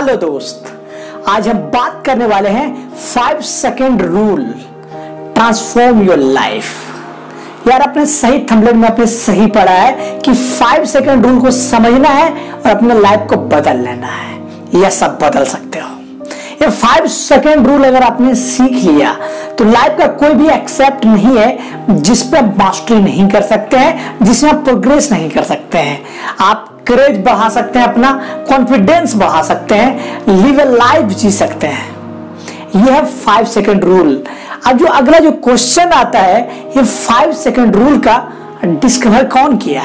Hello दोस्त, आज हम बात करने वाले हैं 5 second rule transform your life. यार अपने सही थंबनेल में आपने सही पढ़ा है कि 5 सेकेंड रूल को समझना है और अपने लाइफ को बदल लेना है। यह सब बदल सकते हो। ये 5 सेकेंड रूल अगर आपने सीख लिया तो लाइफ का कोई भी एक्सेप्ट नहीं है जिस पे आप मास्टरी नहीं कर सकते हैं, जिसमें आप प्रोग्रेस नहीं कर सकते हैं। आप करेज बढ़ा सकते हैं, अपना कॉन्फिडेंस बढ़ा सकते हैं, लिव ए लाइफ जी सकते हैं। यह है 5 सेकेंड रूल। अब जो अगला जो क्वेश्चन आता है, ये 5 सेकेंड रूल का डिस्कवर कौन किया,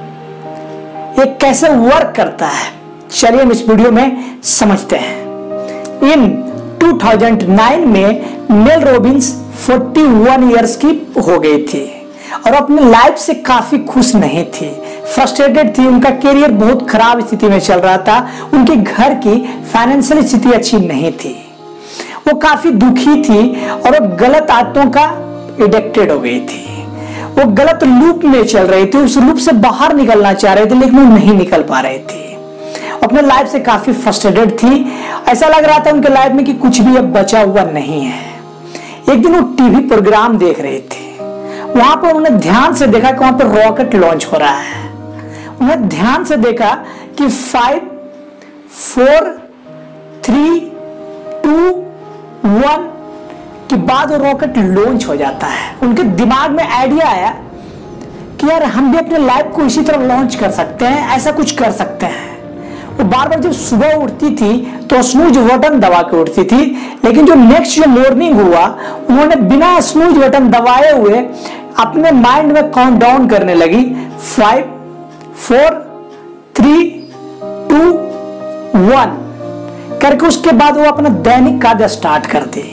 ये कैसे वर्क करता है, चलिए हम इस वीडियो में समझते हैं। इन 2009 में मेल रॉबिन्स 41 इयर्स की हो गई थी और अपने लाइफ से काफी खुश नहीं थी, फ्रस्ट्रेटेड थी। उनका करियर बहुत खराब स्थिति में चल रहा था, उनके घर की फाइनेंशियल स्थिति अच्छी नहीं थी, वो काफी दुखी थी और वो गलत आदतों का एडिक्टेड हो गई थी। वो गलत लूप में चल रही थी, उस लूप से बाहर निकलना चाह रहे थे लेकिन वो नहीं निकल पा रहे थे। अपने लाइफ से काफी फ्रस्ट्रेटेड थी, ऐसा लग रहा था उनके लाइफ में कि कुछ भी अब बचा हुआ नहीं है। एक दिन वो टीवी प्रोग्राम देख रहे थे, वहां पर उन्होंने ध्यान से देखा कि वहां पर रॉकेट लॉन्च हो रहा है। उन्होंने ध्यान से देखा कि 5 4 3 2 1 के बाद वो रॉकेट लॉन्च हो जाता है। उनके दिमाग में आइडिया आया कि यार हम भी अपने लाइफ को इसी तरह लॉन्च कर सकते हैं, ऐसा कुछ कर सकते हैं। वो बार बार जब सुबह उठती थी तो स्नूज बटन दबा के उठती थी, लेकिन जो नेक्स्ट जो मॉर्निंग हुआ उन्होंने बिना स्नूज बटन दबाए हुए अपने माइंड में काउंट डाउन करने लगी 5 4 3 2 1 करके। उसके बाद वो अपना दैनिक कार्य स्टार्ट कर दी।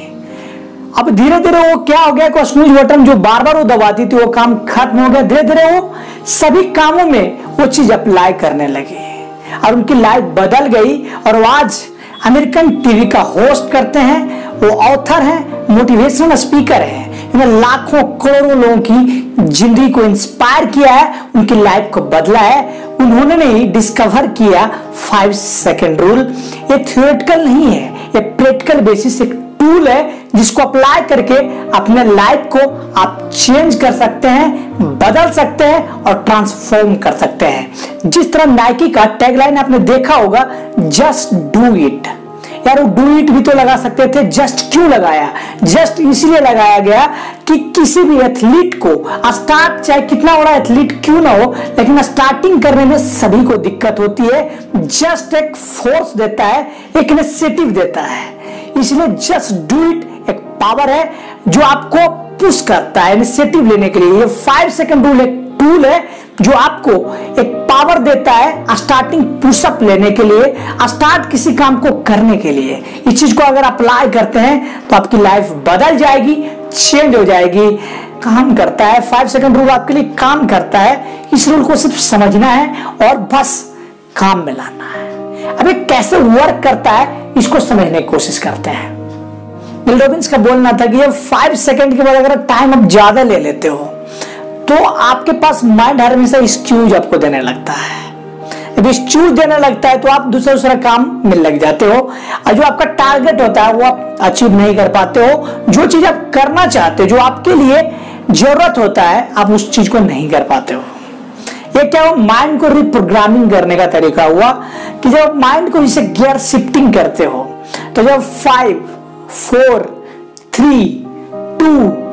अब धीरे धीरे वो क्या हो गया कि स्नूज बटन जो बार बार वो दबाती थी वो काम खत्म हो गया। धीरे धीरे वो सभी कामों में वो चीज अप्लाई करने लगी और उनकी लाइफ बदल गई और वो आज अमेरिकन टीवी का होस्ट करते हैं। वो ऑथर हैं, मोटिवेशनल स्पीकर हैं। इन्होंने लाखों करोड़ों लोगों की जिंदगी को इंस्पायर किया है, उनकी लाइफ को बदला है। उन्होंने नहीं डिस्कवर किया 5 सेकेंड रूल। ये थ्योरेटिकल नहीं है, ये प्रैक्टिकल बेसिस एक टूल है जिसको अप्लाई करके अपने लाइफ को आप चेंज कर सकते हैं, बदल सकते हैं और ट्रांसफॉर्म कर सकते हैं। जिस तरह नाइकी का टैगलाइन आपने देखा होगा, जस्ट डू इट। यार वो डू इट भी तो लगा सकते थे, जस्ट क्यों लगाया? जस्ट इसलिए लगाया गया कि किसी भी एथलीट को स्टार्ट, चाहे कितना बड़ा एथलीट क्यों ना हो, लेकिन स्टार्टिंग करने में सभी को दिक्कत होती है। जस्ट एक फोर्स देता है, एक इनिशिएटिव देता है। इसलिए जस्ट डू इट एक पावर है जो आपको पुश करता है इनिशिएटिव लेने के लिए। ये 5 सेकेंड रूल एक टूल है जो आपको एक पावर देता है स्टार्टिंग पुशअप लेने के लिए, स्टार्ट किसी काम को करने के लिए। इस चीज को अगर अप्लाई करते हैं तो आपकी लाइफ बदल जाएगी, चेंज हो जाएगी। काम करता है 5 सेकेंड रूल, आपके लिए काम करता है। इस रूल को सिर्फ समझना है और बस काम में लाना है। अब ये कैसे वर्क करता है इसको समझने की कोशिश करते हैं। मेल रॉबिन्स का बोलना था कि ये 5 सेकेंड के बाद अगर टाइम आप ज्यादा ले लेते हो तो आपके पास माइंड हमेशा एक्सक्यूज आपको देने लगता है। जब एक्सक्यूज देने लगता है तो आप दूसरा काम में लग जाते हो और जो आपका टारगेट होता है वो आप अचीव नहीं कर पाते हो। जो चीज आप करना चाहते हो, जो आपके लिए जरूरत होता है, आप उस चीज को नहीं कर पाते हो। ये क्या हो, माइंड को रिप्रोग्रामिंग करने का तरीका हुआ कि जब माइंड को जैसे गियर शिफ्टिंग करते हो तो जब 5 4 3 2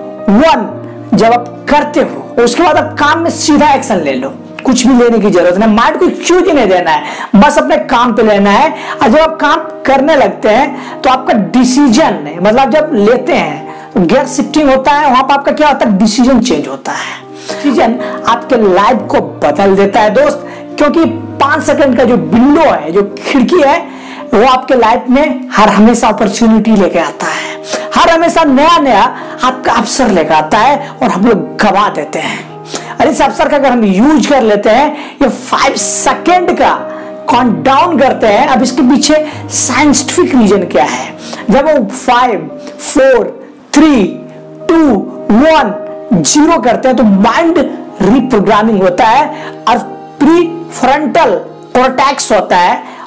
1 जब आप करते हो उसके बाद आप काम में सीधा एक्शन ले लो। कुछ भी लेने की जरूरत नहीं, माइंड को क्यों नहीं देना है, बस अपने काम पे लेना है। और जब आप काम करने लगते हैं तो आपका डिसीजन, मतलब जब लेते हैं तो गियर शिफ्टिंग होता है, वहां पर आपका क्या होता है, डिसीजन चेंज होता है। डिसीजन आपके लाइफ को बदल देता है दोस्त, क्योंकि 5 सेकंड का जो विंडो है, जो खिड़की है, वो आपके लाइफ में हर हमेशा अपॉर्चुनिटी लेके आता है, हर हमेशा नया नया आपका अवसर लेकर आता है और हम लोग गवा देते हैं। और इस अवसर का अगर हम यूज कर लेते हैं, ये 5 सेकेंड का काउंट डाउन करते हैं। अब इसके पीछे साइंटिफिक रीजन क्या है? जब वो 5 4 3 2 1 0 करते हैं तो माइंड रिप्रोग्रामिंग होता है और प्री फ्रंटल कॉर्टेक्स होता है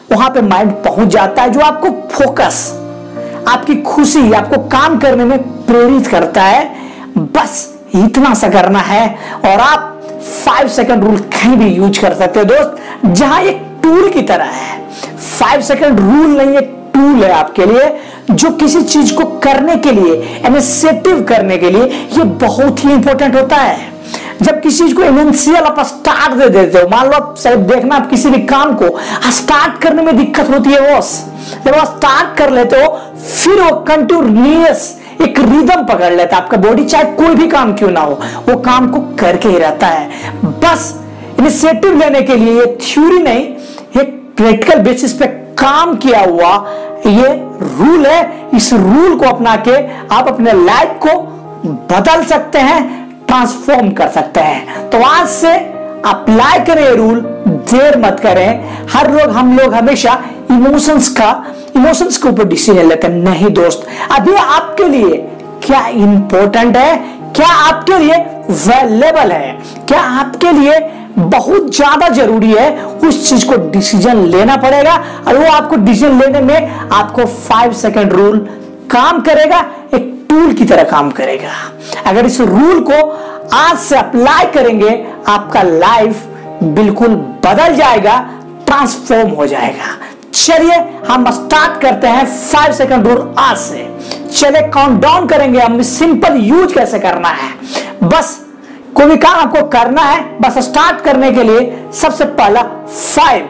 वहां पे माइंड पहुंच जाता है, जो आपको फोकस, आपकी खुशी, आपको काम करने में प्रेरित करता है। बस इतना सा करना है और आप 5 सेकंड रूल कहीं भी यूज कर सकते हो दोस्त, जहां एक टूल की तरह है। 5 सेकंड रूल नहीं, एक टूल है आपके लिए, जो किसी चीज को करने के लिए, इनिशिएटिव करने के लिए ये बहुत ही इंपॉर्टेंट होता है। जब किसी चीज को इनिशियल आप स्टार्ट दे देते हो, मान लो आप देखना, आप किसी भी काम को स्टार्ट करने में दिक्कत होती है बॉस, जब आप स्टार्ट कर लेते हो फिर वो कंटिन्यूअस एक रिदम पकड़ लेता है आपका बॉडी, चाहे कोई भी काम क्यों ना हो, वो काम को करके ही रहता है। बस इनिशिएटिव लेने के लिए ये थ्योरी नहीं, एक प्रैक्टिकल बेसिस पे काम किया हुआ ये रूल है। इस रूल को अपना के आप अपने लाइफ को बदल सकते हैं, ट्रांसफॉर्म कर सकते हैं। तो आज से अप्लाई करें ये रूल, देर मत करें। हर रोज हम लोग हमेशा इमोशंस के ऊपर डिसीजन लेते हैं। नहीं दोस्त, अभी आपके लिए क्या इंपॉर्टेंट है, क्या आपके लिए वैल्यूएबल है, क्या आपके लिए बहुत ज्यादा जरूरी है, उस चीज को डिसीजन लेना पड़ेगा। और वो आपको डिसीजन लेने में आपको 5 सेकंड रूल काम करेगा, एक टूल की तरह काम करेगा। अगर इस रूल को आज से अप्लाई करेंगे, आपका लाइफ बिल्कुल बदल जाएगा, ट्रांसफॉर्म हो जाएगा। चलिए हम स्टार्ट करते हैं 5 सेकंड रूल आज से। चलिए काउंट डाउन करेंगे हम, सिंपल यूज कैसे करना है। बस कोई भी काम आपको करना है, बस स्टार्ट करने के लिए सबसे पहला 5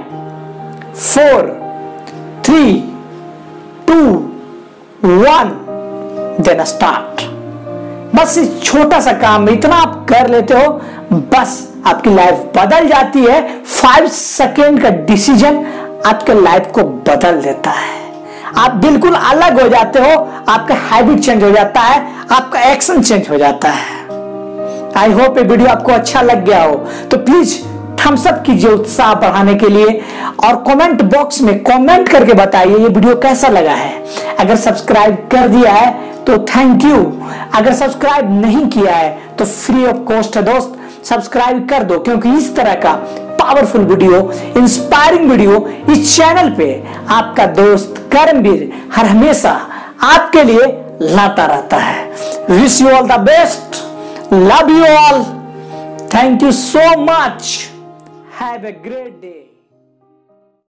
4 3 2 1 देन स्टार्ट। बस इस छोटा सा काम में इतना आप कर लेते हो, बस आपकी लाइफ बदल जाती है। 5 सेकेंड का डिसीजन आपके लाइफ को बदल देता है। आप बिल्कुल अलग हो जाते हो, आपका हैबिट चेंज हो जाता है, आपका एक्शन चेंज हो जाता है। आई होप ये वीडियो आपको अच्छा लग गया हो, तो प्लीज थम्स अप कीजिए उत्साह बढ़ाने के लिए, और कमेंट बॉक्स में कमेंट करके बताइए ये वीडियो कैसा लगा है। अगर सब्सक्राइब कर दिया है तो थैंक यू, अगर सब्सक्राइब नहीं किया है तो फ्री ऑफ कॉस्ट है दोस्त, सब्सक्राइब कर दो, क्योंकि इस तरह का पावरफुल वीडियो, इंस्पायरिंग वीडियो इस चैनल पे आपका दोस्त कर्मवीर हर हमेशा आपके लिए लाता रहता है। Wish you all the best, love you all, thank you so much, have a great day.